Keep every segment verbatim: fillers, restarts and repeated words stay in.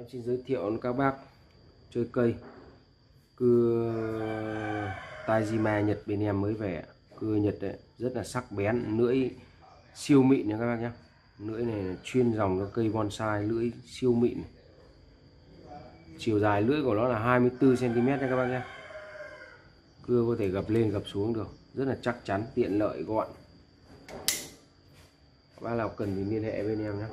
xin giới thiệu các bác chơi cây cưa Tajima Nhật bên em mới về. Cưa Nhật đấy, rất là sắc bén, lưỡi siêu mịn nha các bác nhé. Lưỡi này chuyên dòng cho cây bonsai, lưỡi siêu mịn. Chiều dài lưỡi của nó là hai mươi tư xăng ti mét nha các bác nhé. Cưa có thể gập lên gập xuống được, rất là chắc chắn, tiện lợi, gọn. Các bác nào cần thì liên hệ bên em nhé.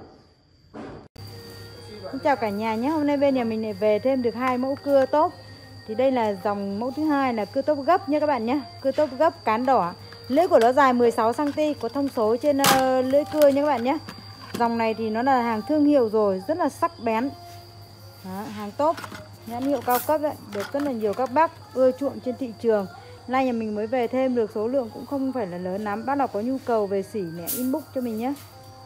Xin chào cả nhà nhé. Hôm nay bên nhà mình lại về thêm được hai mẫu cưa tốt. Thì đây là dòng mẫu thứ hai là cưa tốt gấp nha các bạn nhé. Cưa tốt gấp cán đỏ. Lưỡi của nó dài mười sáu xăng ti mét, có thông số trên uh, lưỡi cưa nha các bạn nhé. Dòng này thì nó là hàng thương hiệu rồi, rất là sắc bén. Đó, hàng tốt, nhãn hiệu cao cấp đấy, được rất là nhiều các bác ưa chuộng trên thị trường. Nay nhà mình mới về thêm được, số lượng cũng không phải là lớn lắm. Bác nào có nhu cầu về xỉ lẻ inbox cho mình nhé.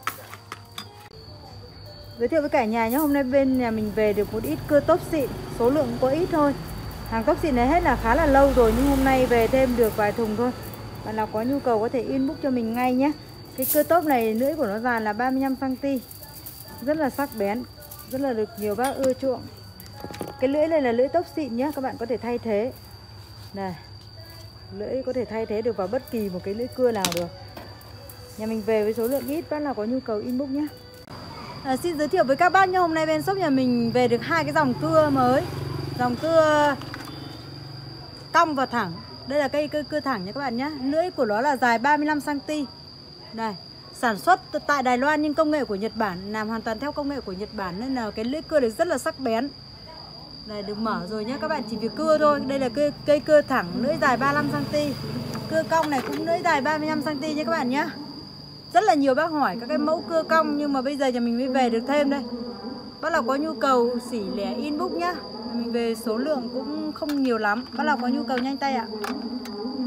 Giới thiệu với cả nhà nhé, hôm nay bên nhà mình về được một ít cưa tốt xịn, số lượng có ít thôi. Hàng tốt xịn này hết là khá là lâu rồi, nhưng hôm nay về thêm được vài thùng thôi. Bạn nào có nhu cầu có thể inbox cho mình ngay nhé. Cái cưa tốt này lưỡi của nó dài là ba mươi lăm xăng ti mét, rất là sắc bén, rất là được nhiều bác ưa chuộng. Cái lưỡi này là lưỡi tốt xịn nhé, các bạn có thể thay thế. Này, lưỡi có thể thay thế được vào bất kỳ một cái lưỡi cưa nào được. Nhà mình về với số lượng ít, bác nào có nhu cầu inbox nhé. À, xin giới thiệu với các bác nhé, hôm nay bên shop nhà mình về được hai cái dòng cưa mới. Dòng cưa cong và thẳng. Đây là cây cưa, cưa thẳng nha các bạn nhé. Lưỡi của nó là dài ba mươi lăm xăng ti mét. Đây, sản xuất tại Đài Loan nhưng công nghệ của Nhật Bản, làm hoàn toàn theo công nghệ của Nhật Bản, nên là cái lưỡi cưa được rất là sắc bén. Đây, được mở rồi nhé, các bạn chỉ việc cưa thôi. Đây là cây, cây cưa thẳng, lưỡi dài ba mươi lăm xăng ti mét. Cưa cong này cũng lưỡi dài ba mươi lăm xăng ti mét nha các bạn nhé. Rất là nhiều bác hỏi các cái mẫu cưa cong, nhưng mà bây giờ nhà mình mới về được thêm đây. Bác nào có nhu cầu xỉ lẻ inbox nhá. Mình về số lượng cũng không nhiều lắm, bác nào có nhu cầu nhanh tay ạ.